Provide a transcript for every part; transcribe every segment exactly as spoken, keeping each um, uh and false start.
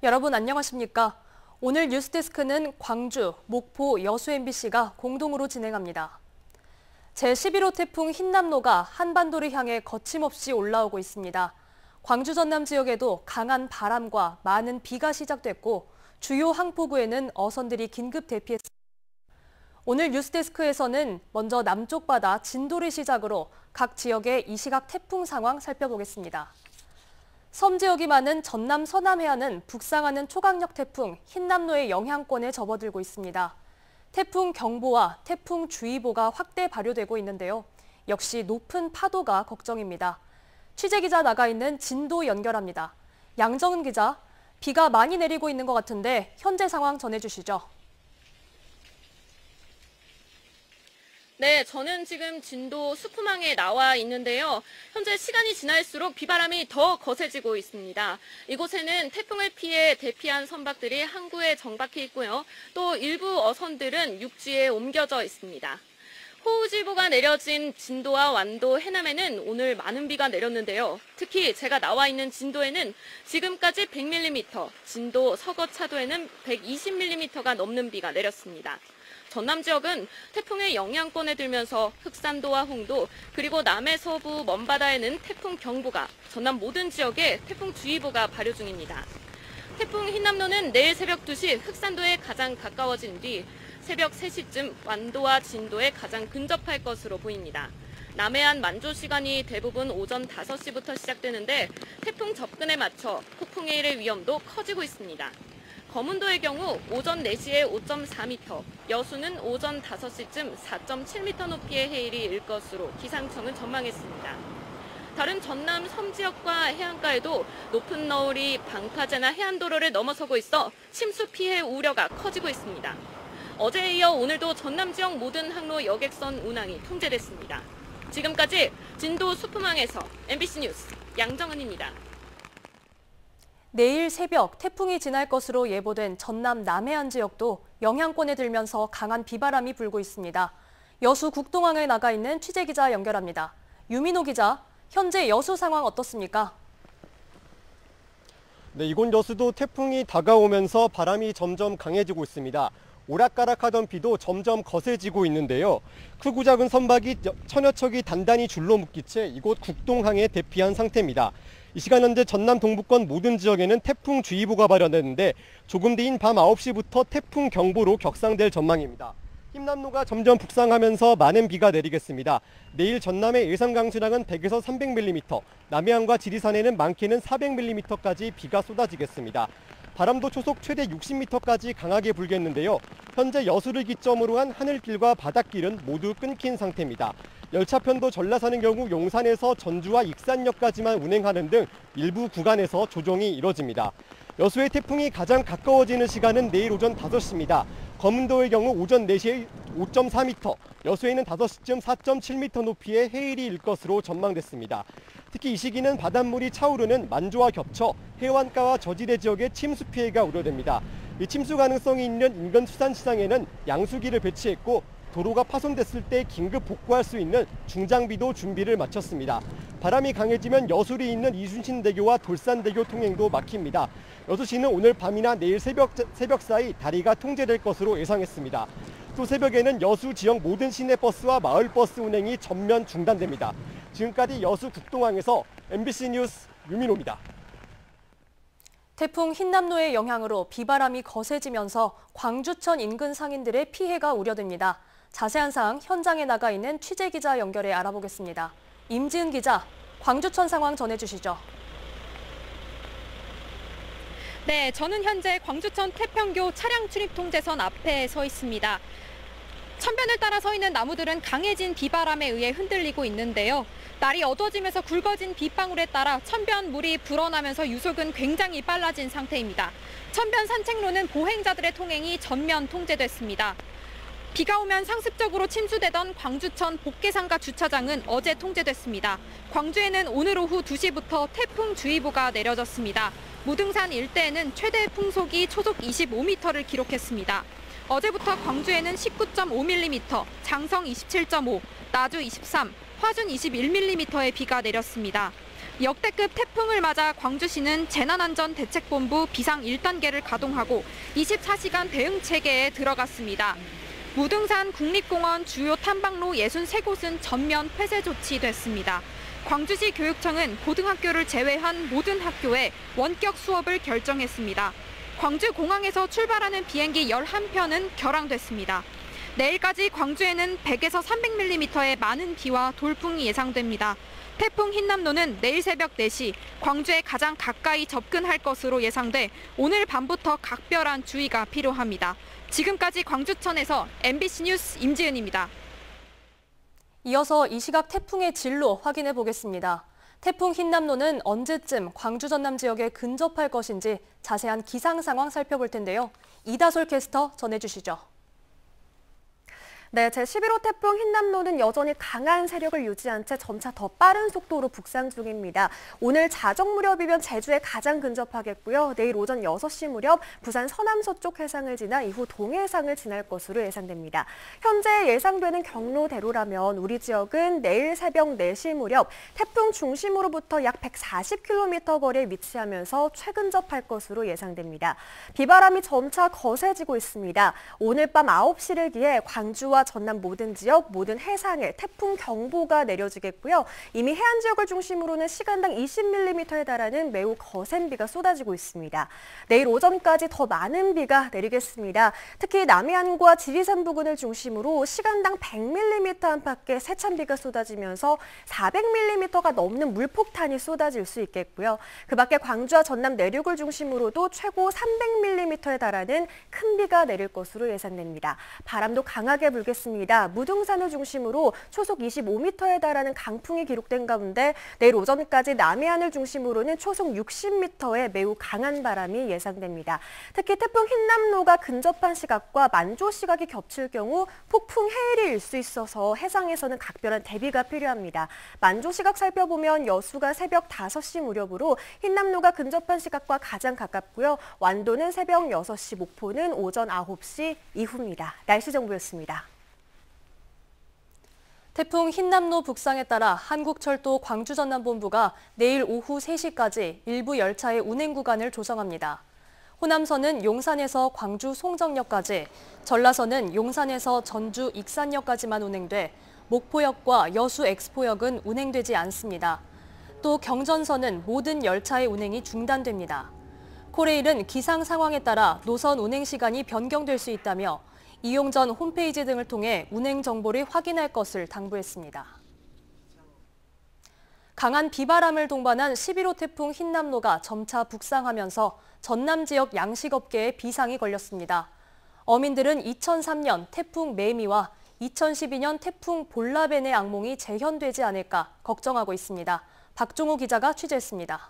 여러분 안녕하십니까? 오늘 뉴스데스크는 광주, 목포, 여수 엠비씨가 공동으로 진행합니다. 제십일 호 태풍 흰남노가 한반도를 향해 거침없이 올라오고 있습니다. 광주 전남 지역에도 강한 바람과 많은 비가 시작됐고 주요 항포구에는 어선들이 긴급 대피했습니다. 오늘 뉴스데스크에서는 먼저 남쪽 바다 진도를 시작으로 각 지역의 이 시각 태풍 상황 살펴보겠습니다. 섬 지역이 많은 전남 서남 해안은 북상하는 초강력 태풍 흰남노의 영향권에 접어들고 있습니다. 태풍 경보와 태풍 주의보가 확대 발효되고 있는데요. 역시 높은 파도가 걱정입니다. 취재기자 나가 있는 진도 연결합니다. 양정은 기자, 비가 많이 내리고 있는 것 같은데 현재 상황 전해주시죠. 네, 저는 지금 진도 수프망에 나와 있는데요. 현재 시간이 지날수록 비바람이 더 거세지고 있습니다. 이곳에는 태풍을 피해 대피한 선박들이 항구에 정박해 있고요. 또 일부 어선들은 육지에 옮겨져 있습니다. 호우주의보가 내려진 진도와 완도, 해남에는 오늘 많은 비가 내렸는데요. 특히 제가 나와 있는 진도에는 지금까지 백 밀리미터, 진도 서거차도에는 백이십 밀리미터가 넘는 비가 내렸습니다. 전남 지역은 태풍의 영향권에 들면서 흑산도와 홍도, 그리고 남해 서부 먼바다에는 태풍 경보가, 전남 모든 지역에 태풍주의보가 발효 중입니다. 태풍 흰남노는 내일 새벽 두 시 흑산도에 가장 가까워진 뒤 새벽 세 시쯤 완도와 진도에 가장 근접할 것으로 보입니다. 남해안 만조 시간이 대부분 오전 다섯 시부터 시작되는데 태풍 접근에 맞춰 폭풍에 이를 위험도 커지고 있습니다. 거문도의 경우 오전 네 시에 오 점 사 미터, 여수는 오전 다섯 시쯤 사 점 칠 미터 높이의 해일이 일 것으로 기상청은 전망했습니다. 다른 전남 섬 지역과 해안가에도 높은 너울이 방파제나 해안도로를 넘어서고 있어 침수 피해 우려가 커지고 있습니다. 어제에 이어 오늘도 전남 지역 모든 항로 여객선 운항이 통제됐습니다. 지금까지 진도 수프망에서 엠비씨 뉴스 양정은입니다. 내일 새벽 태풍이 지날 것으로 예보된 전남 남해안 지역도 영향권에 들면서 강한 비바람이 불고 있습니다. 여수 국동항에 나가 있는 취재기자 연결합니다. 유민호 기자, 현재 여수 상황 어떻습니까? 네, 이곳 여수도 태풍이 다가오면서 바람이 점점 강해지고 있습니다. 오락가락하던 비도 점점 거세지고 있는데요. 크고 작은 선박이 천여 척이 단단히 줄로 묶인 채 이곳 국동항에 대피한 상태입니다. 이 시간 현재 전남 동부권 모든 지역에는 태풍주의보가 발효됐는데 조금 뒤인 밤 아홉 시부터 태풍 경보로 격상될 전망입니다. 흰남노가 점점 북상하면서 많은 비가 내리겠습니다. 내일 전남의 예상 강수량은 백에서 삼백 밀리미터, 남해안과 지리산에는 많게는 사백 밀리미터까지 비가 쏟아지겠습니다. 바람도 초속 최대 육십 미터까지 강하게 불겠는데요. 현재 여수를 기점으로 한 하늘길과 바닷길은 모두 끊긴 상태입니다. 열차편도 전라사는 경우 용산에서 전주와 익산역까지만 운행하는 등 일부 구간에서 조정이 이뤄집니다. 여수의 태풍이 가장 가까워지는 시간은 내일 오전 다섯 시입니다. 거문도의 경우 오전 네 시에 오 점 사 미터, 여수에는 다섯 시쯤 사 점 칠 미터 높이의 해일이 일 것으로 전망됐습니다. 특히 이 시기는 바닷물이 차오르는 만조와 겹쳐 해안가와 저지대 지역에 침수 피해가 우려됩니다. 이 침수 가능성이 있는 인근 수산시장에는 양수기를 배치했고 도로가 파손됐을 때 긴급 복구할 수 있는 중장비도 준비를 마쳤습니다. 바람이 강해지면 여수에 있는 이순신대교와 돌산대교 통행도 막힙니다. 여수시는 오늘 밤이나 내일 새벽, 새벽 사이 다리가 통제될 것으로 예상했습니다. 또 새벽에는 여수 지역 모든 시내버스와 마을버스 운행이 전면 중단됩니다. 지금까지 여수 국동항에서 엠비씨 뉴스 유민호입니다. 태풍 흰남노의 영향으로 비바람이 거세지면서 광주천 인근 상인들의 피해가 우려됩니다. 자세한 사항 현장에 나가 있는 취재기자 연결해 알아보겠습니다. 임지은 기자, 광주천 상황 전해주시죠. 네, 저는 현재 광주천 태평교 차량 출입 통제선 앞에 서 있습니다. 천변을 따라 서 있는 나무들은 강해진 비바람에 의해 흔들리고 있는데요. 날이 어두워지면서 굵어진 빗방울에 따라 천변 물이 불어나면서 유속은 굉장히 빨라진 상태입니다. 천변 산책로는 보행자들의 통행이 전면 통제됐습니다. 비가 오면 상습적으로 침수되던 광주천 복계상가 주차장은 어제 통제됐습니다. 광주에는 오늘 오후 두 시부터 태풍주의보가 내려졌습니다. 무등산 일대에는 최대 풍속이 초속 이십오 미터를 기록했습니다. 어제부터 광주에는 십구 점 오 밀리미터, 장성 이십칠 점 오, 나주 이십삼, 화순 이십일 밀리미터의 비가 내렸습니다. 역대급 태풍을 맞아 광주시는 재난안전대책본부 비상 일 단계를 가동하고 이십사 시간 대응 체계에 들어갔습니다. 무등산 국립공원 주요 탐방로 육십삼 곳은 전면 폐쇄 조치됐습니다. 광주시 교육청은 고등학교를 제외한 모든 학교에 원격 수업을 결정했습니다. 광주공항에서 출발하는 비행기 열한 편은 결항됐습니다. 내일까지 광주에는 백에서 삼백 밀리미터의 많은 비와 돌풍이 예상됩니다. 태풍 흰남노는 내일 새벽 네 시 광주에 가장 가까이 접근할 것으로 예상돼 오늘 밤부터 각별한 주의가 필요합니다. 지금까지 광주천에서 엠비씨 뉴스 임지은입니다. 이어서 이 시각 태풍의 진로 확인해 보겠습니다. 태풍 흰남노는 언제쯤 광주 전남 지역에 근접할 것인지 자세한 기상 상황 살펴볼 텐데요. 이다솔 캐스터 전해주시죠. 네, 제십일 호 태풍 흰남노는 여전히 강한 세력을 유지한 채 점차 더 빠른 속도로 북상 중입니다. 오늘 자정 무렵이면 제주에 가장 근접하겠고요. 내일 오전 여섯 시 무렵 부산 서남서쪽 해상을 지나 이후 동해상을 지날 것으로 예상됩니다. 현재 예상되는 경로대로라면 우리 지역은 내일 새벽 네 시 무렵 태풍 중심으로부터 약 백사십 킬로미터 거리에 위치하면서 최근접할 것으로 예상됩니다. 비바람이 점차 거세지고 있습니다. 오늘 밤 아홉 시를 기해 광주와 전남 모든 지역, 모든 해상에 태풍 경보가 내려지겠고요. 이미 해안 지역을 중심으로는 시간당 이십 밀리미터에 달하는 매우 거센 비가 쏟아지고 있습니다. 내일 오전까지 더 많은 비가 내리겠습니다. 특히 남해안과 지리산 부근을 중심으로 시간당 백 밀리미터 안팎의 세찬 비가 쏟아지면서 사백 밀리미터가 넘는 물폭탄이 쏟아질 수 있겠고요. 그 밖에 광주와 전남 내륙을 중심으로도 최고 삼백 밀리미터에 달하는 큰 비가 내릴 것으로 예상됩니다. 바람도 강하게 불 습니다. 무등산을 중심으로 초속 이십오 미터에 달하는 강풍이 기록된 가운데 내일 오전까지 남해안을 중심으로는 초속 육십 미터의 매우 강한 바람이 예상됩니다. 특히 태풍 흰남노가 근접한 시각과 만조 시각이 겹칠 경우 폭풍 해일이 일 수 있어서 해상에서는 각별한 대비가 필요합니다. 만조 시각 살펴보면 여수가 새벽 다섯 시 무렵으로 흰남노가 근접한 시각과 가장 가깝고요. 완도는 새벽 여섯 시, 목포는 오전 아홉 시 이후입니다. 날씨 정보였습니다. 태풍 흰남노 북상에 따라 한국철도 광주전남본부가 내일 오후 세 시까지 일부 열차의 운행 구간을 조정합니다. 호남선은 용산에서 광주 송정역까지, 전라선은 용산에서 전주 익산역까지만 운행돼 목포역과 여수 엑스포역은 운행되지 않습니다. 또 경전선은 모든 열차의 운행이 중단됩니다. 코레일은 기상 상황에 따라 노선 운행 시간이 변경될 수 있다며 이용 전 홈페이지 등을 통해 운행 정보를 확인할 것을 당부했습니다. 강한 비바람을 동반한 십일 호 태풍 흰남노가 점차 북상하면서 전남 지역 양식업계에 비상이 걸렸습니다. 어민들은 이천삼 년 태풍 매미와 이천십이 년 태풍 볼라벤의 악몽이 재현되지 않을까 걱정하고 있습니다. 박종호 기자가 취재했습니다.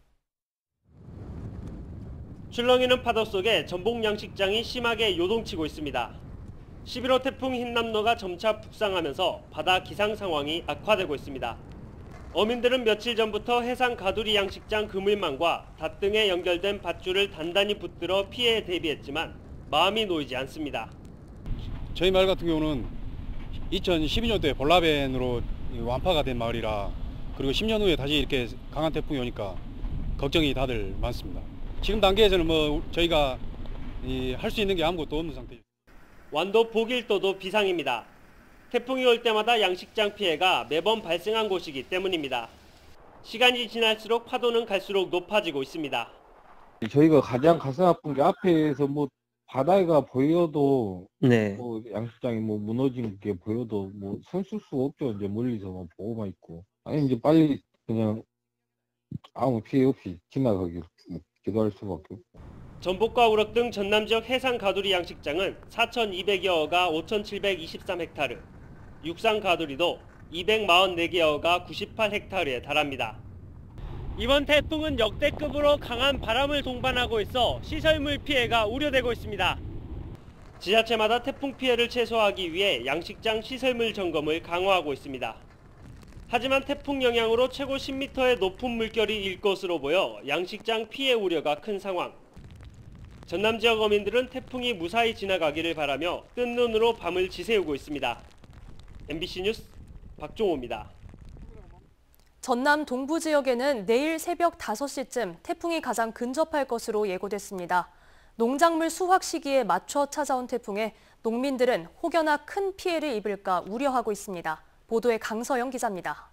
출렁이는 파도 속에 전복 양식장이 심하게 요동치고 있습니다. 십일 호 태풍 흰남노가 점차 북상하면서 바다 기상 상황이 악화되고 있습니다. 어민들은 며칠 전부터 해상 가두리 양식장 그물망과 닷 등에 연결된 밧줄을 단단히 붙들어 피해에 대비했지만 마음이 놓이지 않습니다. 저희 마을 같은 경우는 이천십이 년도에 볼라벤으로 완파가 된 마을이라, 그리고 십 년 후에 다시 이렇게 강한 태풍이 오니까 걱정이 다들 많습니다. 지금 단계에서는 뭐 저희가 할 수 있는 게 아무것도 없는 상태입니다. 완도 복일도도 비상입니다. 태풍이 올 때마다 양식장 피해가 매번 발생한 곳이기 때문입니다. 시간이 지날수록 파도는 갈수록 높아지고 있습니다. 저희가 가장 가슴 아픈 게 앞에서 뭐 바다가 보여도 네. 뭐 양식장이 뭐 무너진 게 보여도 뭐 손 쓸 수가 없죠. 이제 멀리서만 보고만 있고. 아니 이제 빨리 그냥 아무 피해 없이 지나가길 기도할 수밖에 없고. 전복과 우럭 등 전남 지역 해상 가두리 양식장은 사천이백여가 오천칠백이십삼 헥타르, 육상 가두리도 이백사십사 개여가 구십팔 헥타르에 달합니다. 이번 태풍은 역대급으로 강한 바람을 동반하고 있어 시설물 피해가 우려되고 있습니다. 지자체마다 태풍 피해를 최소화하기 위해 양식장 시설물 점검을 강화하고 있습니다. 하지만 태풍 영향으로 최고 십 미터의 높은 물결이 일 것으로 보여 양식장 피해 우려가 큰 상황. 전남 지역 어민들은 태풍이 무사히 지나가기를 바라며 뜬 눈으로 밤을 지새우고 있습니다. 엠비씨 뉴스 박종호입니다. 전남 동부 지역에는 내일 새벽 다섯 시쯤 태풍이 가장 근접할 것으로 예고됐습니다. 농작물 수확 시기에 맞춰 찾아온 태풍에 농민들은 혹여나 큰 피해를 입을까 우려하고 있습니다. 보도에 강서영 기자입니다.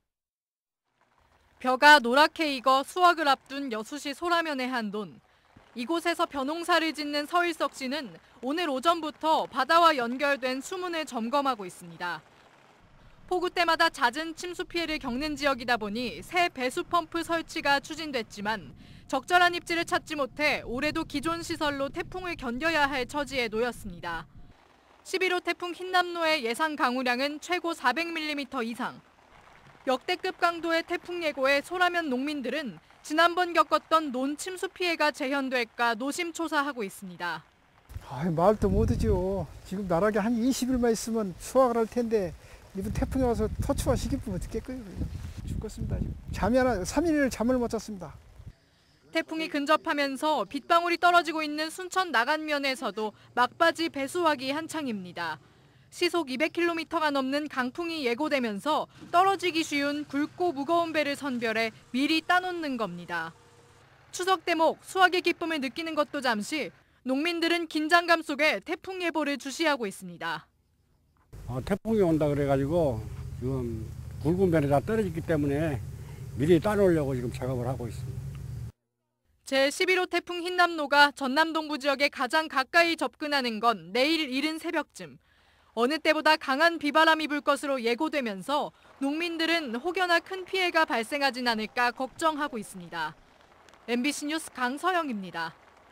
벼가 노랗게 익어 수확을 앞둔 여수시 소라면의 한돈. 이곳에서 벼농사를 짓는 서일석 씨는 오늘 오전부터 바다와 연결된 수문을 점검하고 있습니다. 폭우 때마다 잦은 침수 피해를 겪는 지역이다 보니 새 배수 펌프 설치가 추진됐지만 적절한 입지를 찾지 못해 올해도 기존 시설로 태풍을 견뎌야 할 처지에 놓였습니다. 십일 호 태풍 흰남노의 예상 강우량은 최고 사백 밀리미터 이상. 역대급 강도의 태풍 예고에 소라면 농민들은 지난번 겪었던 논 침수 피해가 재현될까 노심초사하고 있습니다. 아, 말도 못하죠. 지금 나락에 한 이십 일만 있으면 수확을 할 텐데 이번 태풍이 와서 토추화 시키면 어떡할까요? 죽겠습니다. 지금. 잠이 하나, 삼 일 잠을 못 잤습니다. 태풍이 근접하면서 빗방울이 떨어지고 있는 순천 나간면에서도 막바지 배수하기 한창입니다. 시속 이백 킬로미터가 넘는 강풍이 예고되면서 떨어지기 쉬운 굵고 무거운 배를 선별해 미리 따놓는 겁니다. 추석 대목 수확의 기쁨을 느끼는 것도 잠시, 농민들은 긴장감 속에 태풍 예보를 주시하고 있습니다. 어, 태풍이 온다 그래가지고 지금 굵은 배에 다 떨어졌기 때문에 미리 따놓으려고 지금 작업을 하고 있습니다. 제십일 호 태풍 흰남노가 전남 동부 지역에 가장 가까이 접근하는 건 내일 이른 새벽쯤. 어느 때보다 강한 비바람이 불 것으로 예고되면서 농민들은 혹여나 큰 피해가 발생하진 않을까 걱정하고 있습니다. 엠비씨 뉴스 강서영입니다.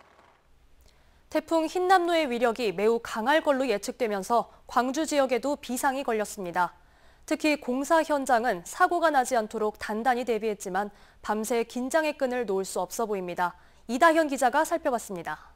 태풍 흰남노의 위력이 매우 강할 걸로 예측되면서 광주 지역에도 비상이 걸렸습니다. 특히 공사 현장은 사고가 나지 않도록 단단히 대비했지만 밤새 긴장의 끈을 놓을 수 없어 보입니다. 이다현 기자가 살펴봤습니다.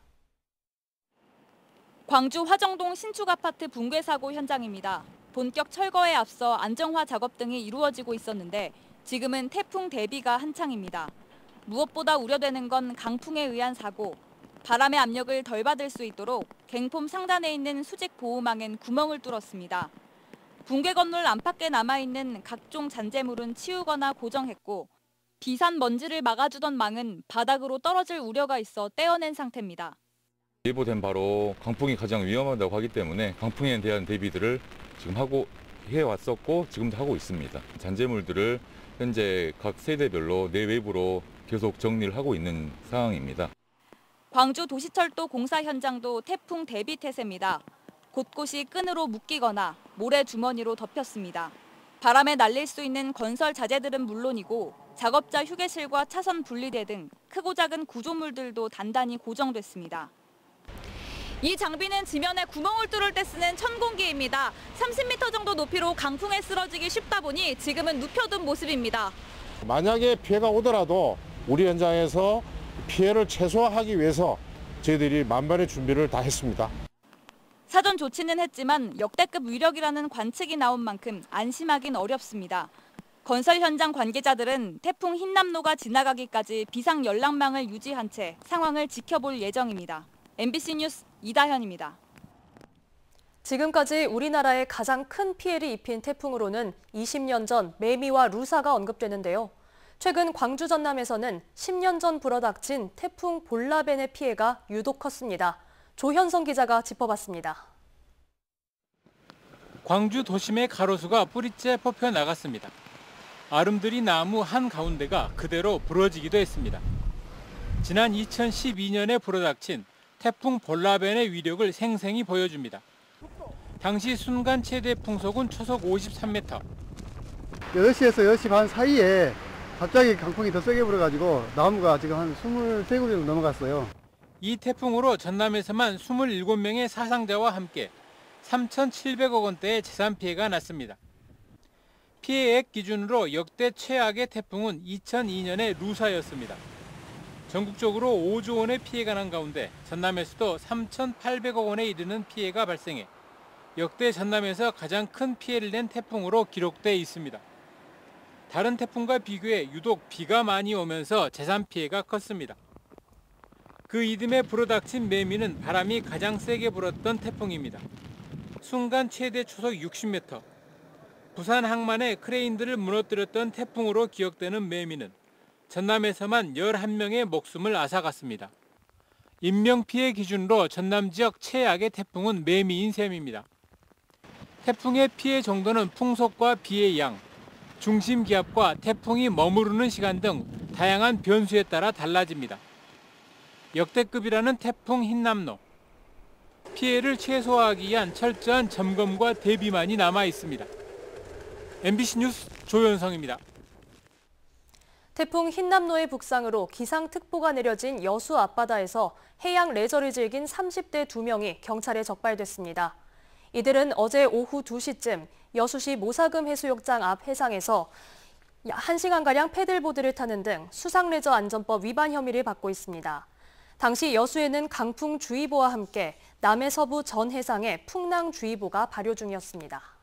광주 화정동 신축 아파트 붕괴 사고 현장입니다. 본격 철거에 앞서 안정화 작업 등이 이루어지고 있었는데 지금은 태풍 대비가 한창입니다. 무엇보다 우려되는 건 강풍에 의한 사고. 바람의 압력을 덜 받을 수 있도록 갱폼 상단에 있는 수직 보호망엔 구멍을 뚫었습니다. 붕괴 건물 안팎에 남아있는 각종 잔재물은 치우거나 고정했고 비산 먼지를 막아주던 망은 바닥으로 떨어질 우려가 있어 떼어낸 상태입니다. 예보된 바로 강풍이 가장 위험하다고 하기 때문에 강풍에 대한 대비들을 지금 하고 해왔었고 지금도 하고 있습니다. 잔재물들을 현재 각 세대별로 내외부로 계속 정리를 하고 있는 상황입니다. 광주 도시철도 공사 현장도 태풍 대비 태세입니다. 곳곳이 끈으로 묶이거나 모래 주머니로 덮였습니다. 바람에 날릴 수 있는 건설 자재들은 물론이고 작업자 휴게실과 차선 분리대 등 크고 작은 구조물들도 단단히 고정됐습니다. 이 장비는 지면에 구멍을 뚫을 때 쓰는 천공기입니다. 삼십 미터 정도 높이로 강풍에 쓰러지기 쉽다 보니 지금은 눕혀둔 모습입니다. 만약에 피해가 오더라도 우리 현장에서 피해를 최소화하기 위해서 저희들이 만반의 준비를 다 했습니다. 사전 조치는 했지만 역대급 위력이라는 관측이 나온 만큼 안심하긴 어렵습니다. 건설 현장 관계자들은 태풍 흰남노가 지나가기까지 비상 연락망을 유지한 채 상황을 지켜볼 예정입니다. 엠비씨 뉴스 이다현입니다. 지금까지 우리나라에 가장 큰 피해를 입힌 태풍으로는 이십 년 전 매미와 루사가 언급되는데요. 최근 광주 전남에서는 십 년 전 불어닥친 태풍 볼라벤의 피해가 유독 컸습니다. 조현성 기자가 짚어봤습니다. 광주 도심의 가로수가 뿌리째 뽑혀 나갔습니다. 아름드리 나무 한가운데가 그대로 부러지기도 했습니다. 지난 이천십이 년에 불어닥친 태풍 볼라벤의 위력을 생생히 보여줍니다. 당시 순간 최대 풍속은 초속 오십삼 미터. 여덟 시에서 여덟 시 반 사이에 갑자기 강풍이 더 세게 불어가지고 나무가 지금 한 이십삼 그루 정도 넘어갔어요. 이 태풍으로 전남에서만 이십칠 명의 사상자와 함께 삼천칠백억 원대의 재산 피해가 났습니다. 피해액 기준으로 역대 최악의 태풍은 이천이 년의 루사였습니다. 전국적으로 오조 원의 피해가 난 가운데 전남에서도 삼천팔백억 원에 이르는 피해가 발생해 역대 전남에서 가장 큰 피해를 낸 태풍으로 기록돼 있습니다. 다른 태풍과 비교해 유독 비가 많이 오면서 재산 피해가 컸습니다. 그 이듬해 불어닥친 매미는 바람이 가장 세게 불었던 태풍입니다. 순간 최대 초속 육십 미터. 부산 항만의 크레인들을 무너뜨렸던 태풍으로 기억되는 매미는 전남에서만 열한 명의 목숨을 앗아갔습니다. 인명피해 기준으로 전남 지역 최악의 태풍은 매미인 셈입니다. 태풍의 피해 정도는 풍속과 비의 양, 중심 기압과 태풍이 머무르는 시간 등 다양한 변수에 따라 달라집니다. 역대급이라는 태풍 흰남노. 피해를 최소화하기 위한 철저한 점검과 대비만이 남아 있습니다. 엠비씨 뉴스 조현성입니다. 태풍 흰남노의 북상으로 기상특보가 내려진 여수 앞바다에서 해양 레저를 즐긴 삼십 대 두 명이 경찰에 적발됐습니다. 이들은 어제 오후 두 시쯤 여수시 모사금 해수욕장 앞 해상에서 한 시간가량 패들보드를 타는 등 수상레저 안전법 위반 혐의를 받고 있습니다. 당시 여수에는 강풍주의보와 함께 남해 서부 전 해상에 풍랑주의보가 발효 중이었습니다.